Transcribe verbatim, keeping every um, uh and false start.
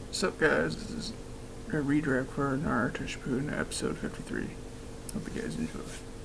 What's up, guys? This is a redirect for Naruto Shippuden episode fifty-three. Hope you guys enjoy.